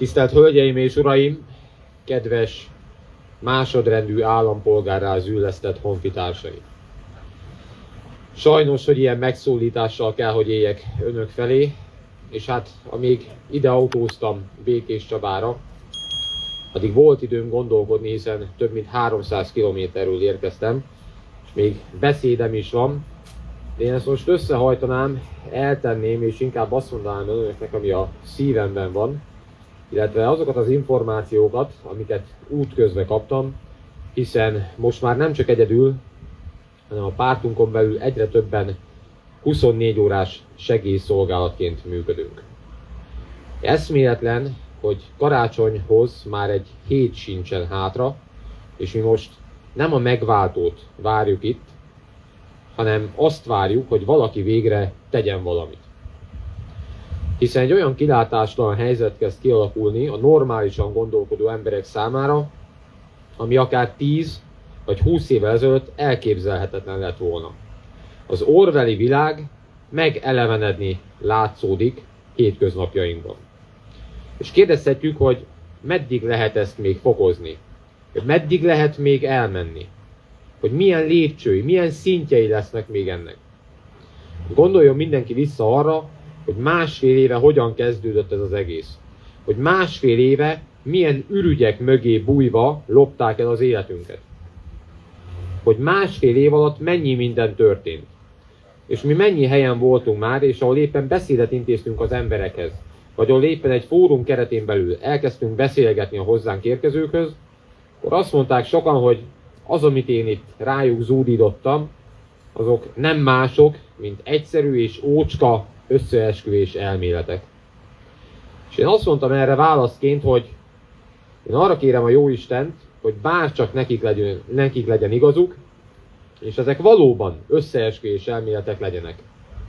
Tisztelt Hölgyeim és Uraim, kedves másodrendű állampolgárrá züllesztett honfitársai! Sajnos, hogy ilyen megszólítással kell, hogy éljek önök felé, és hát amíg ide autóztam Békés Csabára, addig volt időm gondolkodni, hiszen több mint 300 kilométerről érkeztem, és még beszédem is van, de én ezt most összehajtanám, eltenném, és inkább azt mondanám önöknek, ami a szívemben van, illetve azokat az információkat, amiket útközben kaptam, hiszen most már nem csak egyedül, hanem a pártunkon belül egyre többen 24 órás segélyszolgálatként működünk. Eszméletlen, hogy karácsonyhoz már egy hét sincsen hátra, és mi most nem a megváltót várjuk itt, hanem azt várjuk, hogy valaki végre tegyen valamit. Hiszen egy olyan kilátástalan helyzet kezd kialakulni a normálisan gondolkodó emberek számára, ami akár 10 vagy 20 évvel ezelőtt elképzelhetetlen lett volna. Az orwelli világ megelevenedni látszódik hétköznapjainkban. És kérdezhetjük, hogy meddig lehet ezt még fokozni, hogy meddig lehet még elmenni, hogy milyen lépcsői, milyen szintjei lesznek még ennek. Gondoljon mindenki vissza arra, hogy másfél éve hogyan kezdődött ez az egész. Hogy másfél éve milyen ürügyek mögé bújva lopták el az életünket. Hogy másfél év alatt mennyi minden történt. És mi mennyi helyen voltunk már, és ahol éppen beszédet intéztünk az emberekhez, vagy ahol éppen egy fórum keretén belül elkezdtünk beszélgetni a hozzánk érkezőkhöz, akkor azt mondták sokan, hogy az, amit én itt rájuk zúdítottam, azok nem mások, mint egyszerű és ócska összeesküvés elméletek. És én azt mondtam erre válaszként, hogy én arra kérem a Jóistent, hogy bárcsak nekik legyen igazuk, és ezek valóban összeesküvés elméletek legyenek.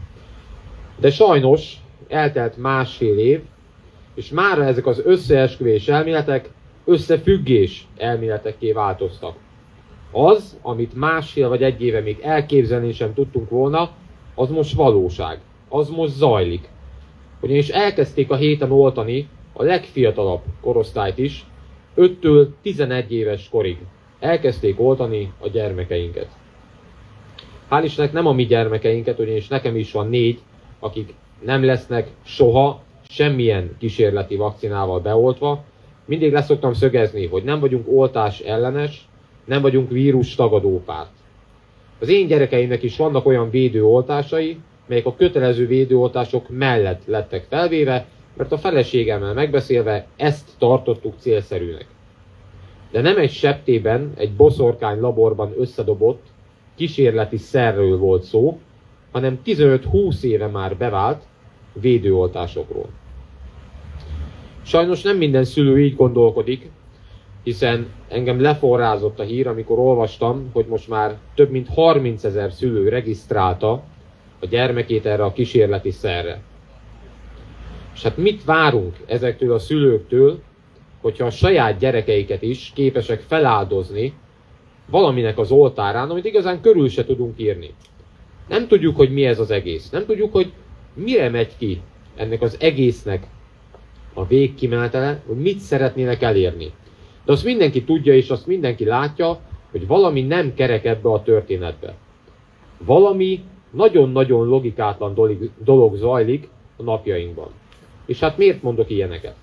De sajnos eltelt másfél év, és mára ezek az összeesküvés elméletek összefüggés elméletekké változtak. Az, amit másfél vagy egy éve még elképzelni sem tudtunk volna, az most valóság. Az most zajlik. Ugyanis elkezdték a héten oltani a legfiatalabb korosztályt is, 5-től 11 éves korig. Elkezdték oltani a gyermekeinket. Hál' Istennek nem a mi gyermekeinket, ugyanis nekem is van 4, akik nem lesznek soha semmilyen kísérleti vakcinával beoltva. Mindig leszoktam szögezni, hogy nem vagyunk oltás ellenes, nem vagyunk vírus tagadó párt. Az én gyerekeimnek is vannak olyan védőoltásai, melyek a kötelező védőoltások mellett lettek felvéve, mert a feleségemmel megbeszélve ezt tartottuk célszerűnek. De nem egy septében, egy boszorkány laborban összedobott kísérleti szerről volt szó, hanem 15-20 éve már bevált védőoltásokról. Sajnos nem minden szülő így gondolkodik, hiszen engem leforrázott a hír, amikor olvastam, hogy most már több mint 30 000 szülő regisztrálta a gyermekét erre a kísérleti szerre. És hát mit várunk ezektől a szülőktől, hogyha a saját gyerekeiket is képesek feláldozni valaminek az oltárán, amit igazán körül se tudunk írni. Nem tudjuk, hogy mi ez az egész. Nem tudjuk, hogy mire megy ki ennek az egésznek a végkimenetele, hogy mit szeretnének elérni. De azt mindenki tudja, és azt mindenki látja, hogy valami nem kerek ebbe a történetbe. Valami nagyon-nagyon logikátlan dolog zajlik a napjainkban. És hát miért mondok ilyeneket?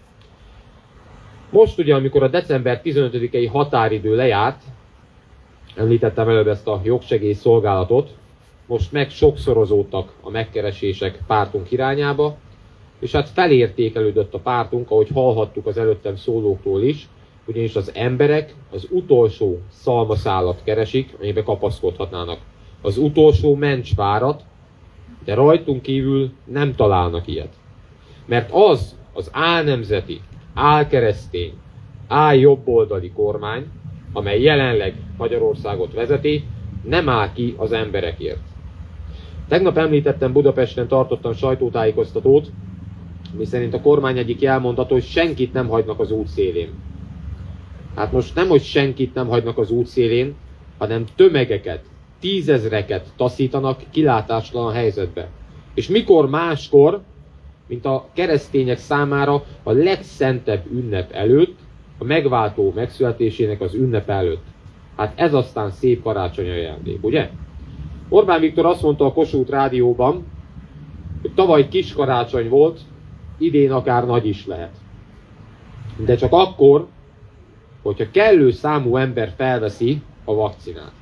Most ugye, amikor a december 15-i határidő lejárt, említettem előbb ezt a jogsegélyszolgálatot, most meg sokszorozódtak a megkeresések pártunk irányába, és hát felértékelődött a pártunk, ahogy hallhattuk az előttem szólóktól is, ugyanis az emberek az utolsó szalmaszálat keresik, amiben kapaszkodhatnának. Az utolsó mencsvárat, de rajtunk kívül nem találnak ilyet. Mert az álnemzeti, álkeresztény, álljobboldali kormány, amely jelenleg Magyarországot vezeti, nem áll ki az emberekért. Tegnap említettem, Budapesten tartottam sajtótájékoztatót, miszerint a kormány egyik jelmondata, hogy senkit nem hagynak az út szélén. Hát most nem, hogy senkit nem hagynak az út szélén, hanem tömegeket, 10 000-eket taszítanak kilátástalan helyzetbe. És mikor máskor mint a keresztények számára a legszentebb ünnep előtt, a megváltó megszületésének az ünnep előtt. Hát ez aztán szép karácsonyi ajándék, ugye? Orbán Viktor azt mondta a Kossuth Rádióban, hogy tavaly kis karácsony volt, idén akár nagy is lehet. De csak akkor, hogyha kellő számú ember felveszi a vakcinát.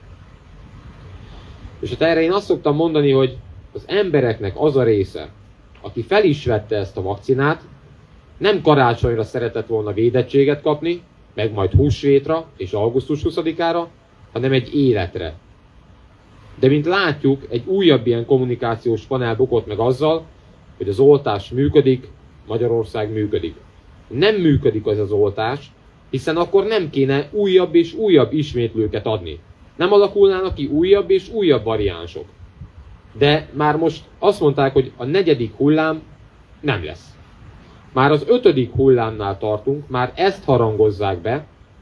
És hát erre én azt szoktam mondani, hogy az embereknek az a része, aki fel is vette ezt a vakcinát, nem karácsonyra szeretett volna védettséget kapni, meg majd húsvétra és augusztus 20-ára, hanem egy életre. De mint látjuk, egy újabb ilyen kommunikációs panel bukott meg azzal, hogy az oltás működik, Magyarország működik. Nem működik az oltás, hiszen akkor nem kéne újabb és újabb ismétlőket adni. Nem alakulnának ki újabb és újabb variánsok. De már most azt mondták, hogy a 4. hullám nem lesz. Már az 5. hullámnál tartunk, már ezt harangozzák be,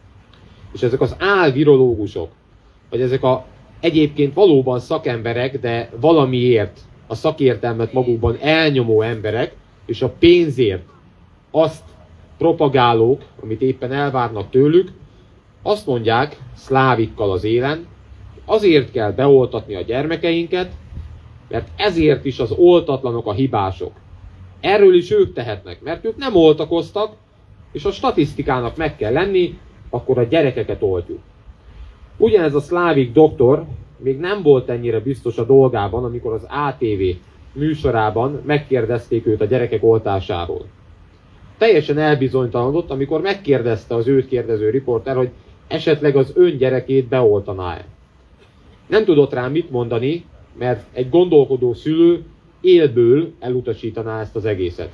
és ezek az álvirológusok, vagy ezek a egyébként valóban szakemberek, de valamiért a szakértelmet magukban elnyomó emberek, és a pénzért azt propagálók, amit éppen elvárnak tőlük, azt mondják szlávikkal az élen, azért kell beoltatni a gyermekeinket, mert ezért is az oltatlanok a hibások. Erről is ők tehetnek, mert ők nem oltakoztak, és a statisztikának meg kell lenni, akkor a gyerekeket oltjuk. Ugyanez a szlávik doktor még nem volt ennyire biztos a dolgában, amikor az ATV műsorában megkérdezték őt a gyerekek oltásáról. Teljesen elbizonytalanodott, amikor megkérdezte az őt kérdező riporter, hogy esetleg az ön gyerekét beoltaná-e. Nem tudott rá mit mondani, mert egy gondolkodó szülő élből elutasítaná ezt az egészet.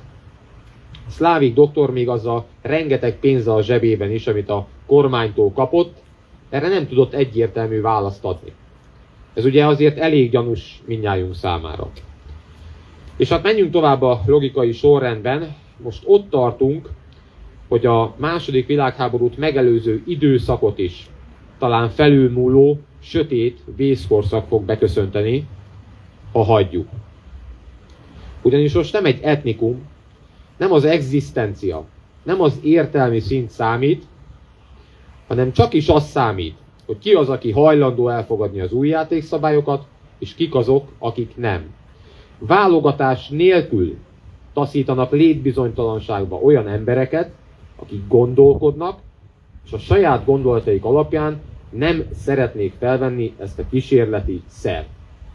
Szlávik doktor még azzal rengeteg pénzzel a zsebében is, amit a kormánytól kapott, erre nem tudott egyértelmű választ adni. Ez ugye azért elég gyanús mindnyájunk számára. És hát menjünk tovább a logikai sorrendben. Most ott tartunk, hogy a II. Világháborút megelőző időszakot is talán felülmúló, sötét vészkorszak fog beköszönteni, ha hagyjuk. Ugyanis most nem egy etnikum, nem az egzisztencia, nem az értelmi szint számít, hanem csak is az számít, hogy ki az, aki hajlandó elfogadni az új játékszabályokat, és kik azok, akik nem. Válogatás nélkül taszítanak létbizonytalanságba olyan embereket, akik gondolkodnak, és a saját gondolataik alapján nem szeretnék felvenni ezt a kísérleti szert.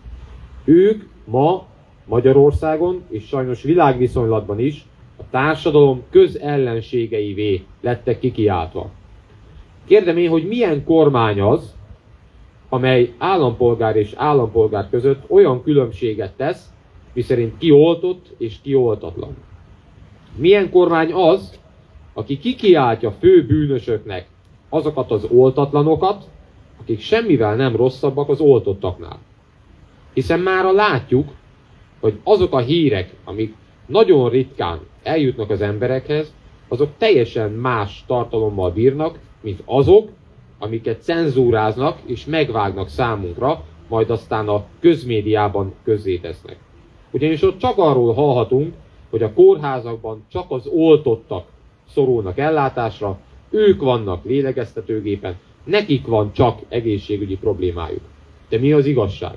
Ők ma Magyarországon, és sajnos világviszonylatban is a társadalom közellenségeivé lettek kikiáltva. Kérdem én, hogy milyen kormány az, amely állampolgár és állampolgár között olyan különbséget tesz, miszerint ki oltott és ki oltatlan. Milyen kormány az, aki kikiáltja fő bűnösöknek azokat az oltatlanokat, akik semmivel nem rosszabbak az oltottaknál. Hiszen mára látjuk, hogy azok a hírek, amik nagyon ritkán eljutnak az emberekhez, azok teljesen más tartalommal bírnak, mint azok, amiket cenzúráznak és megvágnak számunkra, majd aztán a közmédiában közzétesznek. Ugyanis ott csak arról hallhatunk, hogy a kórházakban csak az oltottak szorulnak ellátásra, ők vannak lélegeztetőgépen, nekik van csak egészségügyi problémájuk. De mi az igazság?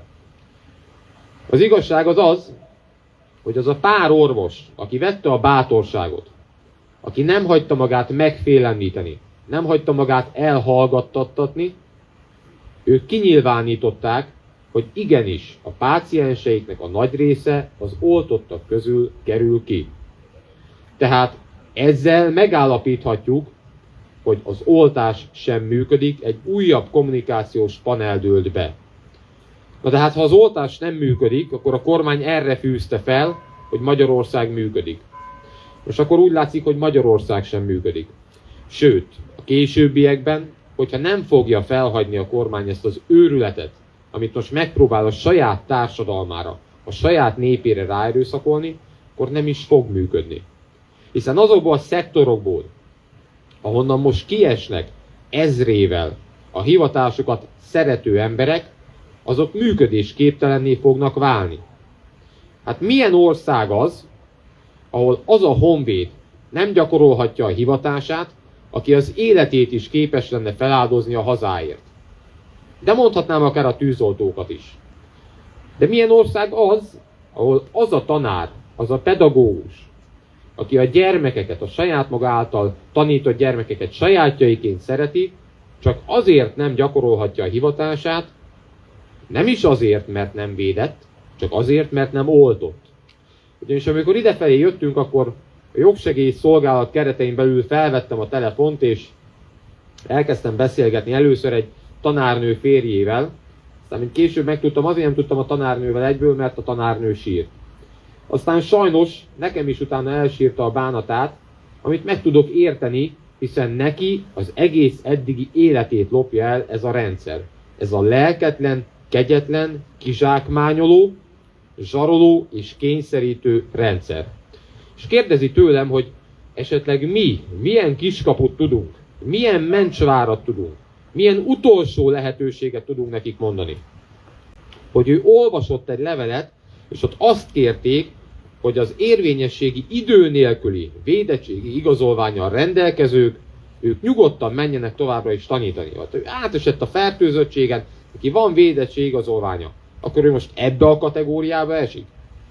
Az igazság az az, hogy az a pár orvos, aki vette a bátorságot, aki nem hagyta magát megfélemlíteni, nem hagyta magát elhallgattattatni, ők kinyilvánították, hogy igenis a pácienseiknek a nagy része az oltottak közül kerül ki. Tehát ezzel megállapíthatjuk, hogy az oltás sem működik, egy újabb kommunikációs panel dőlt be. Na de hát, ha az oltás nem működik, akkor a kormány erre fűzte fel, hogy Magyarország működik. Most akkor úgy látszik, hogy Magyarország sem működik. Sőt, a későbbiekben, hogyha nem fogja felhagyni a kormány ezt az őrületet, amit most megpróbál a saját társadalmára, a saját népére ráerőszakolni, akkor nem is fog működni. Hiszen azokból a szektorokból, ahonnan most kiesnek ezrével a hivatásukat szerető emberek, azok működésképtelenné fognak válni. Hát milyen ország az, ahol az a honvéd nem gyakorolhatja a hivatását, aki az életét is képes lenne feláldozni a hazáért. De mondhatnám akár a tűzoltókat is. De milyen ország az, ahol az a tanár, az a pedagógus, aki a gyermekeket, a saját maga által tanított gyermekeket sajátjaiként szereti, csak azért nem gyakorolhatja a hivatását, nem is azért, mert nem védett, csak azért, mert nem oltott. Ugyanis amikor idefelé jöttünk, akkor a jogsegély szolgálat keretein belül felvettem a telefont, és elkezdtem beszélgetni először egy tanárnő férjével. Aztán, mint később megtudtam, azért nem tudtam a tanárnővel egyből, mert a tanárnő sírt. Aztán sajnos nekem is utána elsírta a bánatát, amit meg tudok érteni, hiszen neki az egész eddigi életét lopja el ez a rendszer. Ez a lelketlen, kegyetlen, kizsákmányoló, zsaroló és kényszerítő rendszer. És kérdezi tőlem, hogy esetleg milyen kiskaput tudunk, milyen mencsvárat tudunk, milyen utolsó lehetőséget tudunk nekik mondani. Hogy ő olvasott egy levelet, és ott azt kérték, hogy az érvényességi idő nélküli védettségi igazolvánnyal rendelkezők, ők nyugodtan menjenek továbbra is tanítani. Hát ő átesett a fertőzöttségen, neki van védettségi igazolványa, akkor ő most ebbe a kategóriába esik.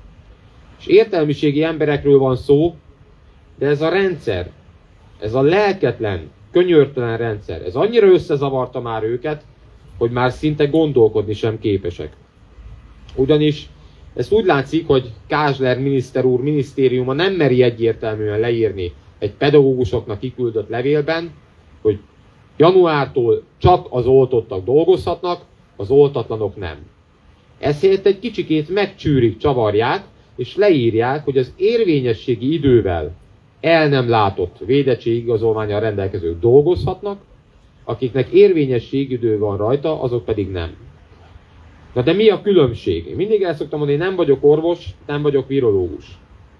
És értelmiségi emberekről van szó, de ez a rendszer, ez a lelketlen, könyörtelen rendszer, ez annyira összezavarta már őket, hogy már szinte gondolkodni sem képesek. Ugyanis ezt úgy látszik, hogy Kásler miniszter úr minisztériuma nem meri egyértelműen leírni egy pedagógusoknak kiküldött levélben, hogy januártól csak az oltottak dolgozhatnak, az oltatlanok nem. Ezért egy kicsikét megcsűrik, csavarják, és leírják, hogy az érvényességi idővel el nem látott védettségi igazolvánnyal rendelkezők dolgozhatnak, akiknek érvényességi idő van rajta, azok pedig nem. Na de mi a különbség? Én mindig el szoktam mondani, nem vagyok orvos, nem vagyok virológus.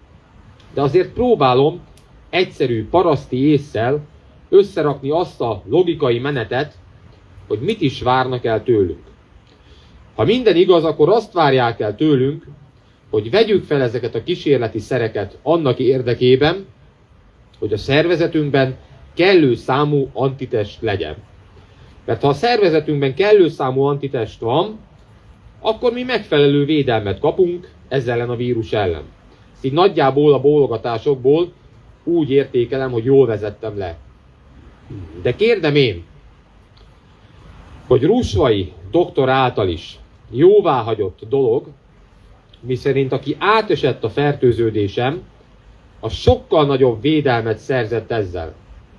De azért próbálom egyszerű paraszti ésszel összerakni azt a logikai menetet, hogy mit is várnak el tőlünk. Ha minden igaz, akkor azt várják el tőlünk, hogy vegyük fel ezeket a kísérleti szereket annak érdekében, hogy a szervezetünkben kellő számú antitest legyen. Mert ha a szervezetünkben kellő számú antitest van, akkor mi megfelelő védelmet kapunk ezzel ellen a vírus ellen. Ezt így nagyjából a bólogatásokból úgy értékelem, hogy jól vezettem le. De kérdem én, hogy Rusvai doktor által is jóváhagyott dolog, miszerint aki átesett a fertőződésem, az sokkal nagyobb védelmet szerzett ezzel.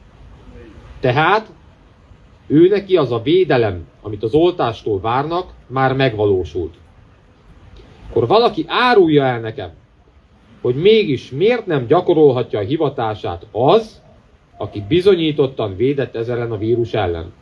Tehát ő neki az a védelem, amit az oltástól várnak, már megvalósult. Akkor valaki árulja el nekem, hogy mégis miért nem gyakorolhatja a hivatását az, aki bizonyítottan védett ezzel ellen a vírus ellen.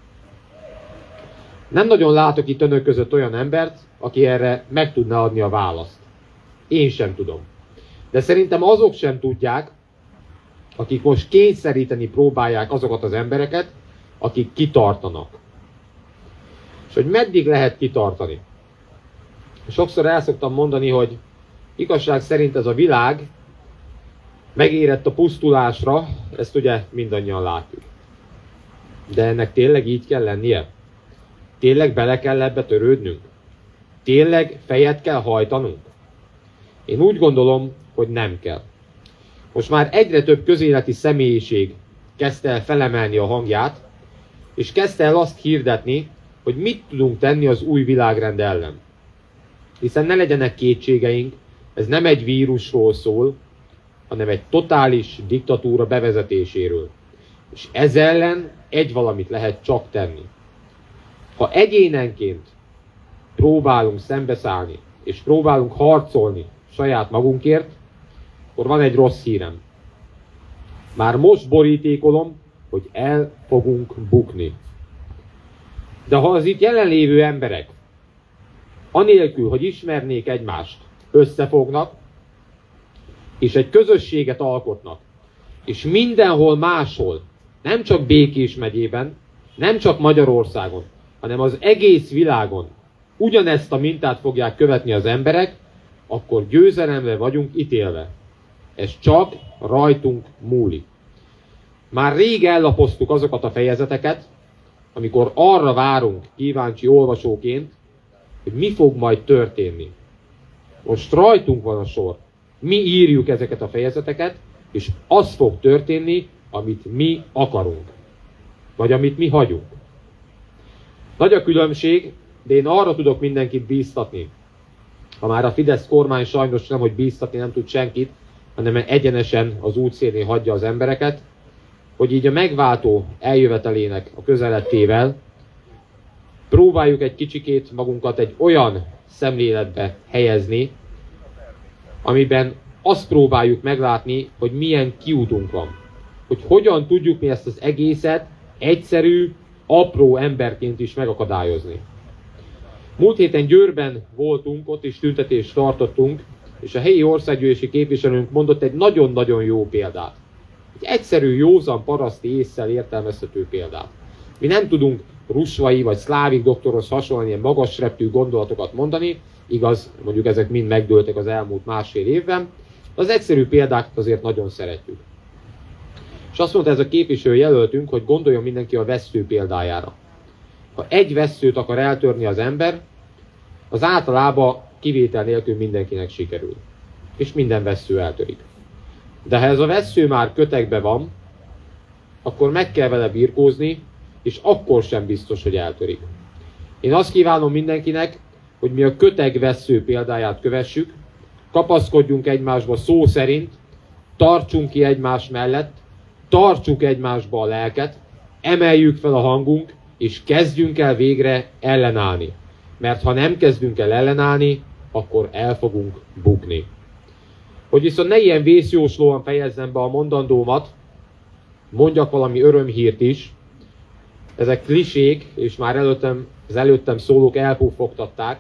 Nem nagyon látok itt önök között olyan embert, aki erre meg tudna adni a választ. Én sem tudom. De szerintem azok sem tudják, akik most kényszeríteni próbálják azokat az embereket, akik kitartanak. És hogy meddig lehet kitartani? Sokszor el szoktam mondani, hogy igazság szerint ez a világ megérett a pusztulásra, ezt ugye mindannyian látjuk. De ennek tényleg így kell lennie? Tényleg bele kell ebbe törődnünk? Tényleg fejet kell hajtanunk? Én úgy gondolom, hogy nem kell. Most már egyre több közéleti személyiség kezdte el felemelni a hangját, és kezdte el azt hirdetni, hogy mit tudunk tenni az új világrend ellen. Hiszen ne legyenek kétségeink, ez nem egy vírusról szól, hanem egy totális diktatúra bevezetéséről. És ez ellen egy valamit lehet csak tenni. Ha egyénenként próbálunk szembeszállni, és próbálunk harcolni saját magunkért, akkor van egy rossz hírem. Már most borítékolom, hogy el fogunk bukni. De ha az itt jelenlévő emberek, anélkül, hogy ismernék egymást, összefognak, és egy közösséget alkotnak, és mindenhol máshol, nem csak Békés megyében, nem csak Magyarországon, hanem az egész világon ugyanezt a mintát fogják követni az emberek, akkor győzelemre vagyunk ítélve. Ez csak rajtunk múlik. Már rég ellapoztuk azokat a fejezeteket, amikor arra várunk kíváncsi olvasóként, hogy mi fog majd történni. Most rajtunk van a sor. Mi írjuk ezeket a fejezeteket, és az fog történni, amit mi akarunk. Vagy amit mi hagyunk. Nagy a különbség, de én arra tudok mindenkit bíztatni. Ha már a Fidesz kormány sajnos nem, hogy bíztatni nem tud senkit, hanem egyenesen az útszélén hagyja az embereket, hogy így a megváltó eljövetelének a közelettével próbáljuk egy kicsikét magunkat egy olyan szemléletbe helyezni, amiben azt próbáljuk meglátni, hogy milyen kiútunk van. Hogy hogyan tudjuk mi ezt az egészet egyszerű, apró emberként is megakadályozni. Múlt héten Győrben voltunk, ott is tüntetést tartottunk, és a helyi országgyűlési képviselőnk mondott egy nagyon-nagyon jó példát. Egy egyszerű, józan paraszti ésszel értelmezhető példát. Mi nem tudunk Rusvai vagy Szlávik doktorhoz hasonlóan ilyen magas reptű gondolatokat mondani, igaz, mondjuk ezek mind megdőltek az elmúlt másfél évben, de az egyszerű példákat azért nagyon szeretjük. És azt mondta ez a képviselő jelöltünk, hogy gondoljon mindenki a vessző példájára. Ha egy vesszőt akar eltörni az ember, az általában kivétel nélkül mindenkinek sikerül. És minden vessző eltörik. De ha ez a vessző már kötegbe van, akkor meg kell vele birkózni, és akkor sem biztos, hogy eltörik. Én azt kívánom mindenkinek, hogy mi a köteg vessző példáját kövessük, kapaszkodjunk egymásba szó szerint, tartsunk ki egymás mellett, tartsuk egymásba a lelket, emeljük fel a hangunk, és kezdjünk el végre ellenállni. Mert ha nem kezdünk el ellenállni, akkor el fogunk bukni. Hogy viszont ne ilyen vészjóslóan fejezzem be a mondandómat, mondjak valami örömhírt is. Ezek klisék, és már az előttem szólók elpufogtatták,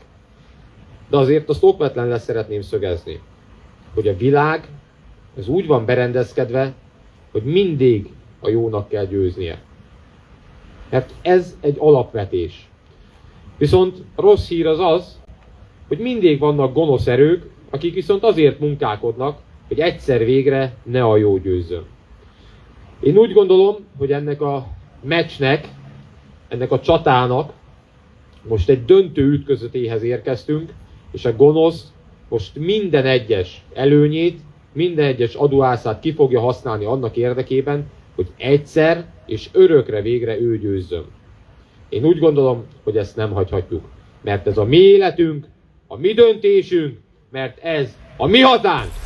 de azért azt okvetlen lesz szeretném szögezni, hogy a világ az úgy van berendezkedve, hogy mindig a jónak kell győznie. Mert ez egy alapvetés. Viszont rossz hír az az, hogy mindig vannak gonosz erők, akik viszont azért munkálkodnak, hogy egyszer végre ne a jó győzzön. Én úgy gondolom, hogy ennek a meccsnek, ennek a csatának most egy döntő ütközetéhez érkeztünk, és a gonosz most minden egyes előnyét, minden egyes adóászát ki fogja használni annak érdekében, hogy egyszer és örökre végre ő győzzön. Én úgy gondolom, hogy ezt nem hagyhatjuk, mert ez a mi életünk, a mi döntésünk, mert ez a mi hazánk!